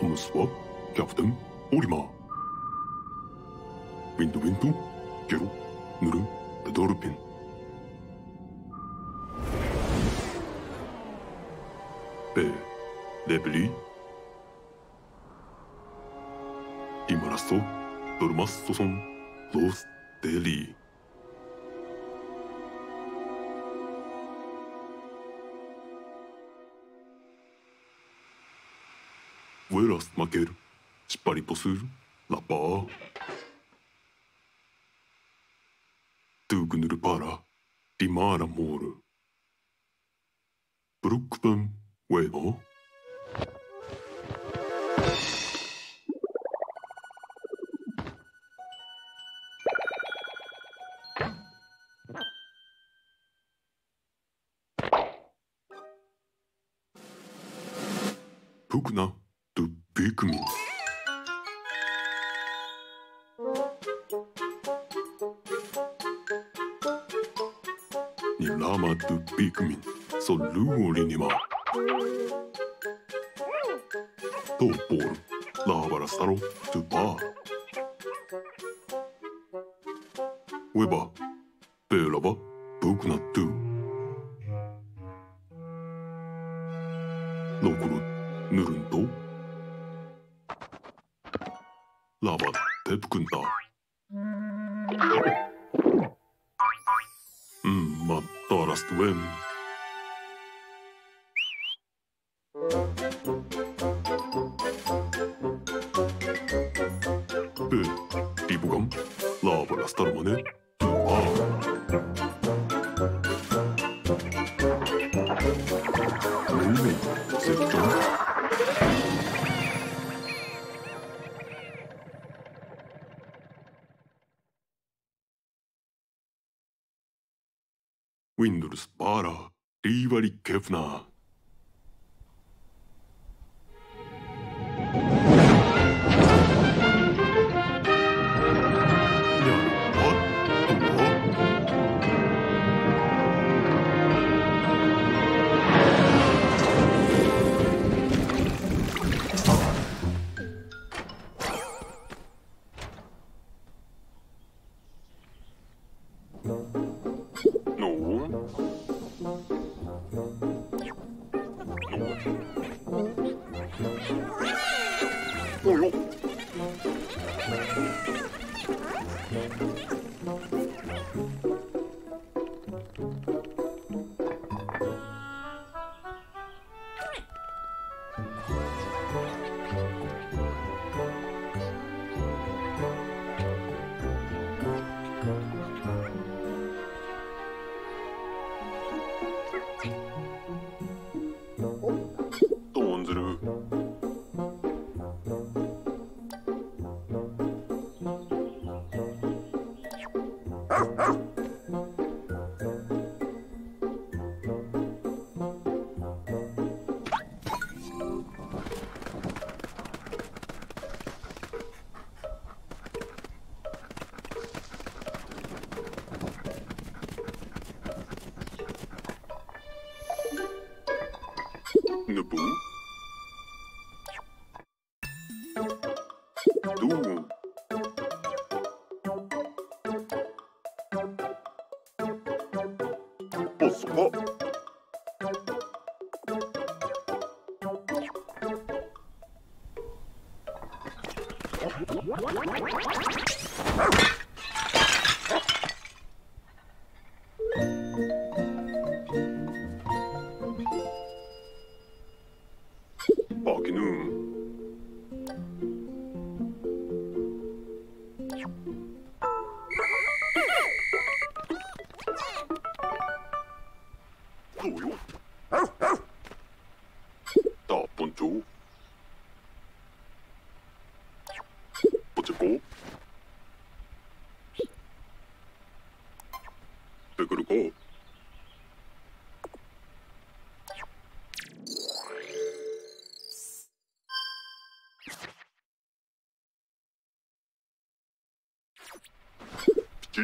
トムスはキャプテンオリマー。ウィンドウィンドゲロヌルペドルピン。ベレベリイマラストドルマストソンロースデリー。ウェラスマケルシパリポスルラパートゥークヌルパーラリマーラモールブルックペンウェイノプクナドゥピクミン。ニラマドゥピクミンソルーリニマトーポールラバラスタロトゥパーウェバベラバプクナトゥノクルヌルントラバテプクンタマッタラストウェンペリブガンラバラスタルマネトゥパーメイメイセッチョンウィンドルスパーラーリーバリケフナー。トンズルヌプドゥンポスコバケヌーンどうよダーポンチョポチェコペクルコピチ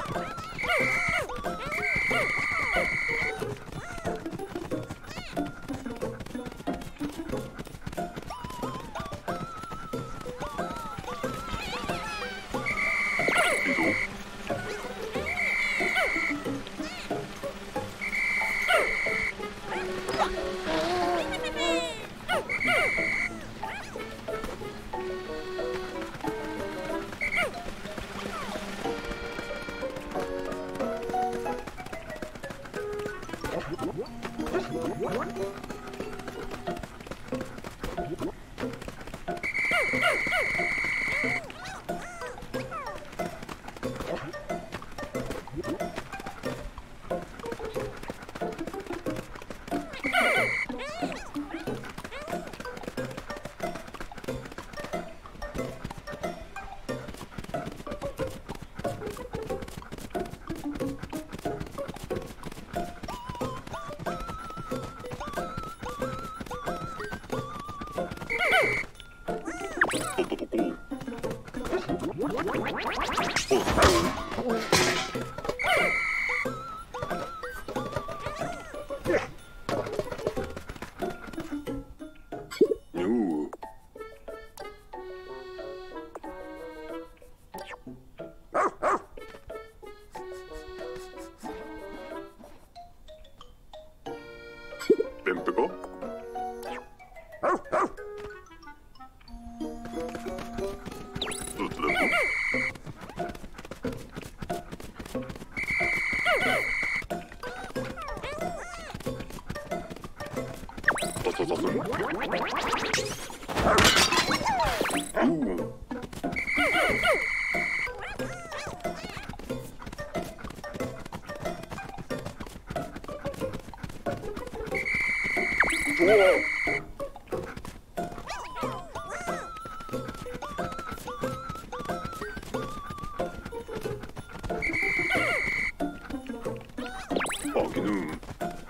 여기는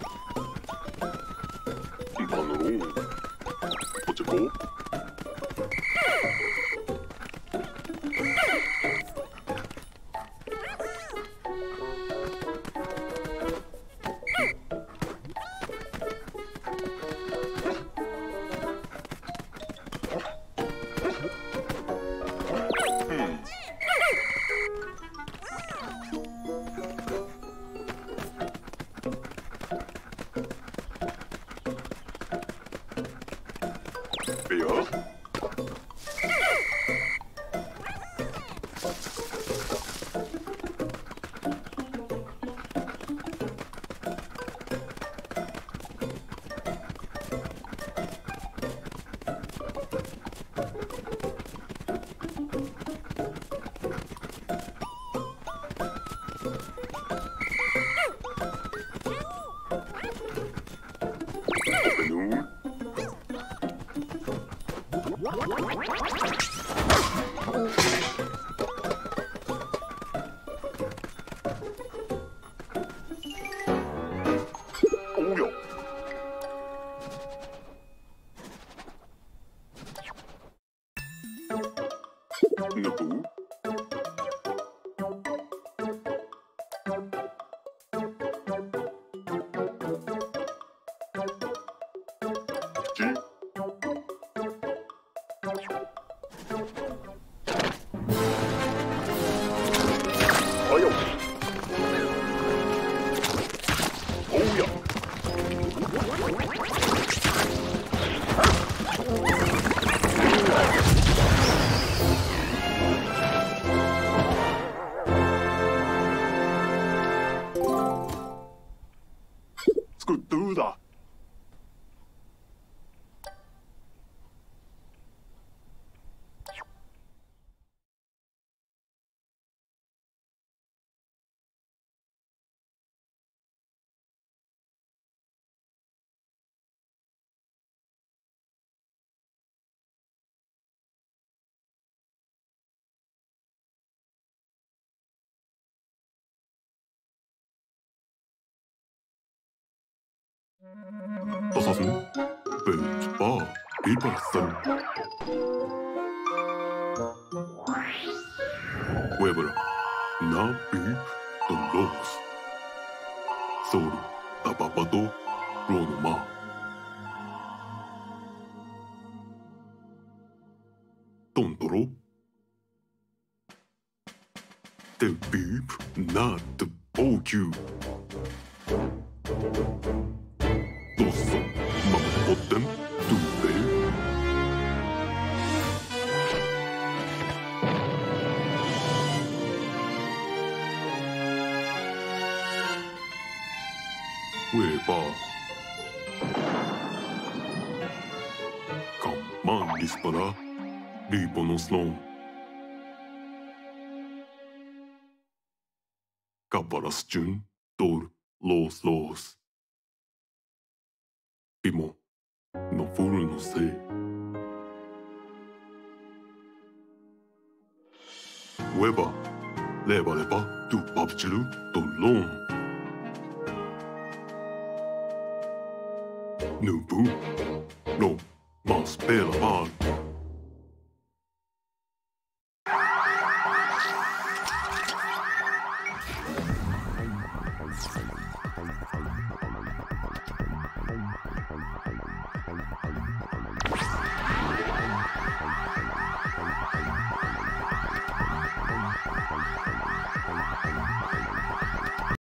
반으로 어쨌고 왜요? 오야. 누구? 지? 아유. 오야. 스쿠뚜다. 어서슨 벤츠바 이발산 웨브라 나비 ソウルタパパとローのマトントロテビープナットオーキュードッソママポッテントゥーベウェーバーカンマンリスパラリーポノスノンカパラスチュンドルロースロースピモノフルのせいウェバレバレバドゥパプチルドロンヌブロマスペラバー